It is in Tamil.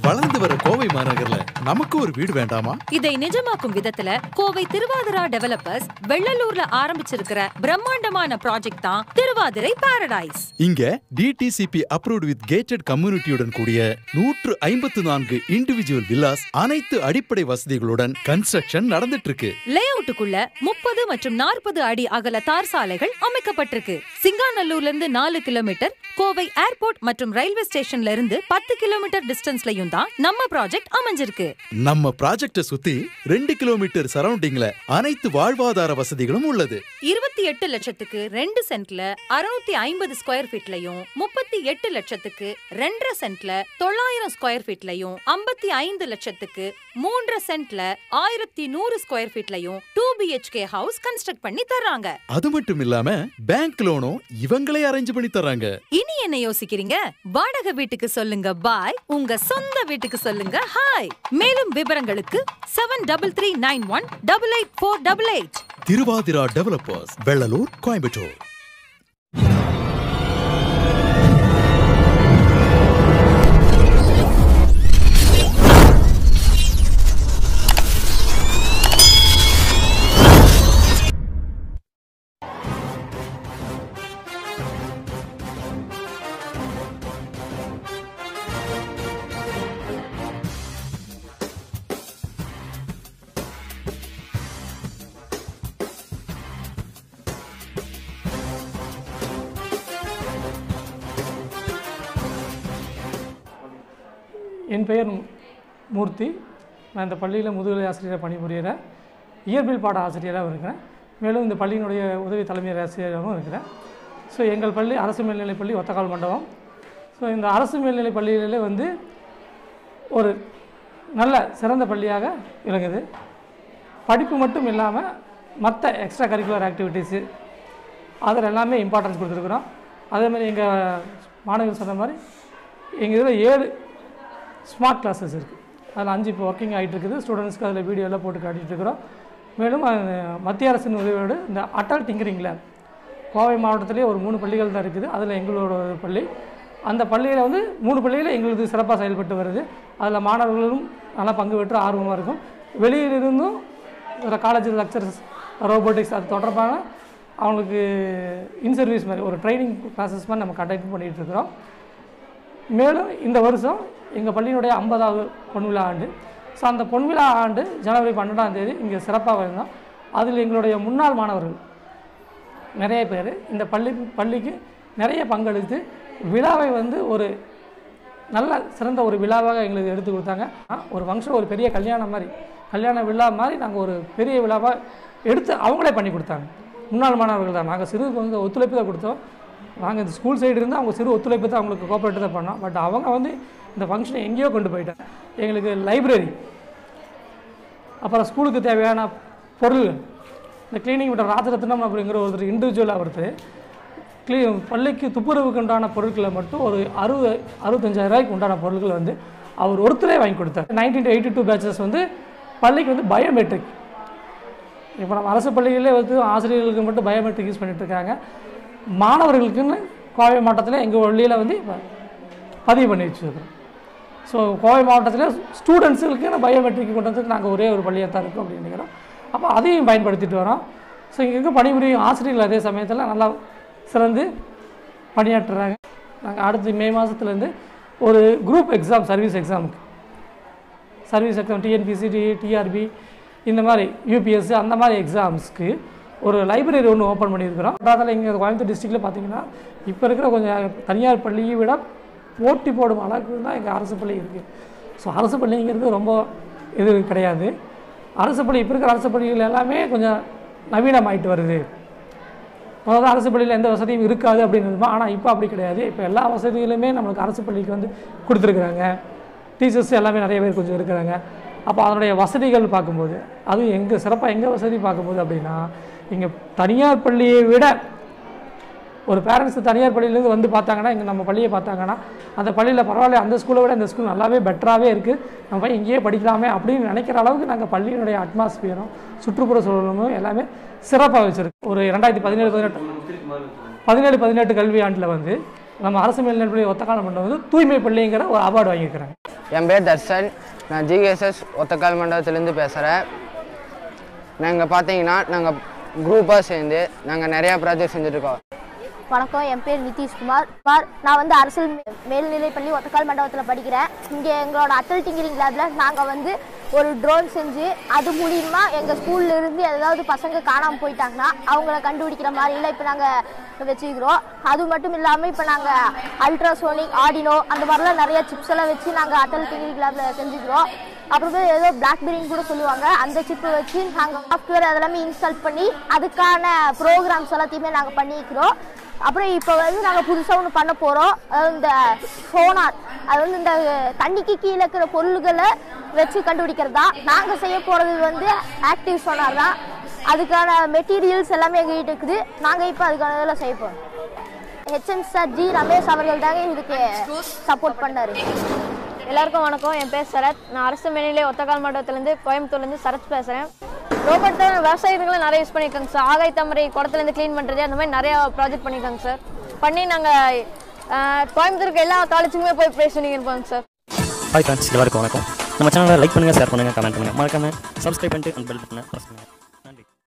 வளர்ந்து வர கோவை மாநகர்ல நமக்கு ஒரு வீடு வேண்டாமா? இதை நிஜமாக்கும் விதத்துல கோவை திருவாதிரா டெவலப்பர்ஸ் வெள்ளலூர்ல ஆரம்பிச்சிருக்கிற பிரம்மாண்டமான ப்ராஜெக்ட் தான் திருவாதிரை பாரடைஸ். இங்க DTCP அப்ரூவ்ட் வித் கேட்டட் கம்யூனிட்டியுடன் கூடிய 154 இண்டிவிஜுவல் வில்லாஸ் அனைத்து அடிப்படை வசதிகளுடன் கன்ஸ்ட்ரக்ஷன் நடந்துட்டு இருக்கு. லேஅவுட்டுக்குள்ள 30 மற்றும் 40 அடி அகல தார் சாலைகள் அமைக்கப்பட்டிருக்கு. சிங்காநல்லூர்ல இருந்து 4 கிலோமீட்டர், கோவை ஏர்போர்ட் மற்றும் ரயில்வே ஸ்டேஷன்ல இருந்து 10 கிலோமீட்டர் டிஸ்டன்ஸ்லயும் தான் நம்ம ப்ராஜெக்ட் அமைஞ்சிருக்கு. நம்ம ப்ராஜெக்ட சுத்தி 2 கிலோமீட்டர் சரௌண்டிங்ல அனைத்து வாழ்வாதார வசதிகளும் உள்ளது. 28 லட்சத்துக்கு 2 சென்ட்ல 650 ஸ்கொயர் ஃபீட்லயும், 38 லட்சத்துக்கு 2.5 சென்ட்ல 900 ஸ்கொயர் ஃபீட்லயும், 55 லட்சத்துக்கு 3 சென்ட்ல 1100 ஸ்கொயர் ஃபீட்லயும் 2 BHK ஹவுஸ் கன்ஸ்ட்ரக்ட் பண்ணி தர்றாங்க. அது மட்டும் இல்லாம பேங்க் லோனும் இவங்களே அரேஞ்ச் பண்ணி தர்றாங்க. இனி என்ன யோசிக்கிறீங்க? வாடகை வீட்டுக்கு சொல்லுங்க பாய், உங்க சொந்த வீட்டுக்கு சொல்லுங்க ஹாய். மேலும் விவரங்களுக்கு 7339188488. திருவாதிரா டெவலப்பர்ஸ், வெள்ளலூர், கோயம்புத்தூர். என் பெயர் மூர்த்தி. நான் இந்த பள்ளியில் முதுகலை ஆசிரியராக பணிபுரிகிறேன். இயற்பியல் பாட ஆசிரியராகவும் இருக்கிறேன். மேலும் இந்த பள்ளியினுடைய உதவி தலைமை ஆசிரியராகவும் இருக்கிறேன். ஸோ எங்கள் பள்ளி அரசு மேல்நிலைப் பள்ளி ஒத்தக்கால் மண்டபம். ஸோ இந்த அரசு மேல்நிலைப் பள்ளியிலே வந்து ஒரு நல்ல சிறந்த பள்ளியாக விளங்குது. படிப்பு மட்டும் இல்லாமல் மற்ற எக்ஸ்ட்ரா கரிக்குலர் ஆக்டிவிட்டீஸு அதில் எல்லாமே இம்பார்ட்டன்ஸ் கொடுத்துருக்குறோம். அதேமாதிரி எங்கள் மாணவர்கள் சொன்ன மாதிரி எங்கள் இதில் 7 ஸ்மார்ட் கிளாஸஸ் இருக்குது. அதில் 5 இப்போ ஒர்க்கிங் ஆகிட்டு இருக்குது. ஸ்டூடெண்ட்ஸ்க்கு அதில் வீடியோலாம் போட்டு காட்டிகிட்டு இருக்கிறோம். மேலும் மத்திய அரசின் உதவியோடு இந்த அட்டல் டிங்கரிங் லேப் கோவை மாவட்டத்திலே ஒரு 3 பள்ளிகள் தான் இருக்குது. அதில் எங்களோட பள்ளி, அந்த பள்ளியில் வந்து 3 பள்ளியில் எங்களுக்கு சிறப்பாக செயல்பட்டு வருது. அதில் மாணவர்களும் நல்லா பங்கு பெற்று ஆர்வமாக இருக்கும். வெளியிலிருந்தும் ஒரு காலேஜ் லெக்சர்ஸ் ரோபோட்டிக்ஸ் அது தொடர்பான அவங்களுக்கு இன்சர்வீஸ் மாதிரி ஒரு ட்ரைனிங் கிளாஸஸ் மாதிரி நம்ம கண்டக்ட் பண்ணிகிட்டு இருக்கிறோம். மேலும் இந்த வருஷம் எங்கள் பள்ளியினுடைய 50வது பொன்விழா ஆண்டு. ஸோ அந்த பொன்விழா ஆண்டு ஜனவரி 12ஆம் தேதி இங்கே சிறப்பாக இருந்தோம். அதில் எங்களுடைய முன்னாள் மாணவர்கள் நிறைய பேர் இந்த பள்ளிக்கு நிறைய பங்களித்து விழாவை வந்து ஒரு நல்ல சிறந்த ஒரு விழாவாக எங்களுக்கு எடுத்து கொடுத்தாங்க. ஒரு ஃபங்க்ஷன், ஒரு பெரிய கல்யாண விழா மாதிரி நாங்கள் ஒரு பெரிய விழாவாக எடுத்து அவங்களே பண்ணி கொடுத்தாங்க. முன்னாள் மாணவர்கள் தான். நாங்கள் சிறு கொஞ்சம் ஒத்துழைப்பு தான் கொடுத்தோம். நாங்கள் இந்த ஸ்கூல் சைடு இருந்து அவங்க சிறு ஒத்துழைப்பு தான் அவங்களுக்கு கோஆப்ரேட் தான் பண்ணோம். பட் அவங்க வந்து இந்த ஃபங்க்ஷனை எங்கேயோ கொண்டு போயிட்டாங்க. எங்களுக்கு லைப்ரரி, அப்புறம் ஸ்கூலுக்கு தேவையான பொருள்கள், இந்த கிளீனிங் விட்ட ராஜரத்னம் அப்படிங்கிற ஒருத்தர் இண்டிவிஜுவலாக ஒருத்தர் பள்ளிக்கு துப்புரவுக்கு உண்டான பொருட்களை மட்டும் ஒரு 65,000 ரூபாய்க்கு உண்டான பொருட்களை வந்து அவர் ஒருத்தரே வாங்கி கொடுத்தார். 1982 பேட்சஸ் வந்து பள்ளிக்கு வந்து பயோமெட்ரிக். இப்போ நம்ம அரசு பள்ளிகளே வந்து ஆசிரியர்களுக்கு மட்டும் பயோமெட்ரிக் யூஸ் பண்ணிகிட்டு இருக்காங்க. மாணவர்களுக்குன்னு கோவை மாவட்டத்தில் எங்கள் பள்ளியில் வந்து இப்போ பதிவு பண்ணி வச்சுருக்கிறோம். ஸோ கோவை மாவட்டத்தில் ஸ்டூடெண்ட்ஸுக்கு பயோமெட்ரிக் கொண்டு வந்து நாங்கள் ஒரே ஒரு பள்ளியாக தான் இருக்கோம் அப்படின்னு நினைக்கிறோம். அப்போ அதையும் பயன்படுத்திட்டு வரோம். ஸோ இங்கே பணிபுரியும் ஆசிரியர்கள் அதே சமயத்தில் நல்லா சிறந்து பணியாற்றுறாங்க. நாங்கள் அடுத்து மே மாதத்துலேருந்து ஒரு group exam, service exam TNPSC, TRB இந்த மாதிரி UPSC அந்த மாதிரி எக்ஸாம்ஸ்க்கு ஒரு லைப்ரரி ஒன்று ஓப்பன் பண்ணியிருக்கிறோம். அதில் இங்கே கோயம்புத்தூர் டிஸ்ட்ரிக்டில் பார்த்திங்கன்னா இப்போ இருக்கிற கொஞ்சம் தனியார் பள்ளியை விட போட்டி போடும் அளவுக்கு தான் எங்கள் அரசு பள்ளி இருக்குது. ஸோ அரசு பள்ளிங்கிறது ரொம்ப இது கிடையாது. அரசு பள்ளி இப்போ இருக்கிற அரசு பள்ளிகள் எல்லாமே கொஞ்சம் நவீனமாயிட்டு வருது. முதல்ல அரசு பள்ளியில் எந்த வசதியும் இருக்காது அப்படின்னு. ஆனால் இப்போ அப்படி கிடையாது. இப்போ எல்லா வசதிகளுமே நம்மளுக்கு அரசு பள்ளிக்கு வந்து கொடுத்துருக்குறாங்க. டீச்சர்ஸ் எல்லாமே நிறைய பேர் கொஞ்சம் இருக்கிறாங்க. அப்போ அதனுடைய வசதிகள் பார்க்கும்போது, அதுவும் சிறப்பாக எங்கள் வசதி பார்க்கும்போது அப்படின்னா, இங்கே தனியார் பள்ளியை விட ஒரு பேரண்ட்ஸ் தனியார் பள்ளியிலேருந்து வந்து பார்த்தாங்கன்னா, இங்கே நம்ம பள்ளியை பார்த்தாங்கன்னா, அந்த பள்ளியில் பரவாயில்ல, அந்த ஸ்கூலை விட இந்த ஸ்கூல் நல்லாவே பெட்டராகவே இருக்குது, நம்ம போய் இங்கேயே படிக்கலாமே அப்படின்னு நினைக்கிற அளவுக்கு நாங்கள் பள்ளியினுடைய அட்மாஸ்பியரும் சுற்றுப்புற சூழலும் எல்லாமே சிறப்பாக வச்சுருக்கு. ஒரு 2017-18 கல்வி ஆண்டில் வந்து நம்ம அரசு மேல்நிலைப்பள்ளி ஒத்தக்கால் மண்டபம் வந்து தூய்மை பள்ளிங்கிற ஒரு அவார்டு வாங்கியிருக்கிறாங்க. என் பேர் தர்ஷன், நான் ஜிஎஸ்எஸ் ஒத்தக்கால் மண்டபத்துலேருந்து பேசுகிறேன். நாங்கள் பார்த்தீங்கன்னா நாங்கள் குரூப்பாக சேர்ந்து நாங்கள் நிறையா ப்ராஜெக்ட் செஞ்சுட்ருக்கோம். வணக்கம், என் பேர் நிதிஷ்குமார். நான் வந்து அரசு மேல்நிலைப்பள்ளி ஒத்தக்கால் மண்டபத்தில் படிக்கிறேன். இங்கே எங்களோட அட்டல் டிங்கரிங் லேபில் நாங்கள் வந்து ஒரு ட்ரோன் செஞ்சு அது மூலிமா எங்கள் ஸ்கூல்ல இருந்து ஏதாவது பசங்க காணாமல் போயிட்டாங்கன்னா அவங்கள கண்டுபிடிக்கிற மாதிரிலாம் இப்போ நாங்கள் வச்சுக்கிறோம். அது மட்டும் இல்லாமல் இப்போ நாங்கள் அல்ட்ராசோனிக், ஆடினோ அந்த மாதிரிலாம் நிறைய சிப்ஸ் எல்லாம் வச்சு நாங்கள் அட்டல் டிங்கரிங் லேபில் செஞ்சுக்கிறோம். அப்புறமே ஏதோ பிளாக்பெரின்னு கூட சொல்லுவாங்க, அந்த சிப்பை வச்சு நாங்கள் சாஃப்ட்வேர் அதெல்லாமே இன்ஸ்டால் பண்ணி அதுக்கான ப்ரோக்ராம்ஸ் எல்லாத்தையுமே நாங்கள் பண்ணிக்கிறோம். அப்புறம் இப்போ வந்து நாங்கள் புதுசாக ஒன்று பண்ண போகிறோம். அதாவது இந்த சோனார், அது வந்து இந்த தண்ணிக்கு கீழே இருக்கிற பொருள்களை வச்சு கண்டுபிடிக்கிறது தான். நாங்கள் செய்ய போகிறது வந்து ஆக்டிவ் சோனார் தான். அதுக்கான மெட்டீரியல்ஸ் எல்லாமே எங்ககிட்ட இருக்குது. நாங்கள் இப்போ அதுக்கான இதெல்லாம் செய்ய போகிறோம். ஹெச்எம் சார் ஜி ரமேஷ் அவர்கள் தாங்க இதுக்கு சப்போர்ட் பண்ணார். எல்லாருக்கும் வணக்கம், என் பேர் சரத். நான் அரசு மேல்நிலை ஒத்தக்கால் மண்டபத்துலேருந்து கோயம்புத்தூர்லேருந்து சரத் பேசுகிறேன். ரோபோட் தான் விவசாயத்துக்குலாம் நிறைய யூஸ் பண்ணியிருக்காங்க சார். ஆகாய தாமரை குடத்துலேருந்து க்ளீன் பண்ணுறது அந்த மாதிரி நிறையா ப்ராஜெக்ட் பண்ணியிருக்காங்க சார். பண்ணி நாங்கள் கோயம்புத்தூருக்கு எல்லா காலேஜுக்குமே போய் ப்ரைஸ் பண்ணியிருப்போங்க சார். ஹாய் ஃப்ரெண்ட்ஸ், எல்லாருக்கும் வணக்கம். நம்ம சேனலை லைக் பண்ணுங்கள், ஷேர் பண்ணுங்கள், கமெண்ட் பண்ணுங்கள், மறக்காமல் சப்ஸ்கிரைப் பண்ணிட்டு அந்த பெல் பட்டனை ப்ரெஸ் பண்ணுங்கள்.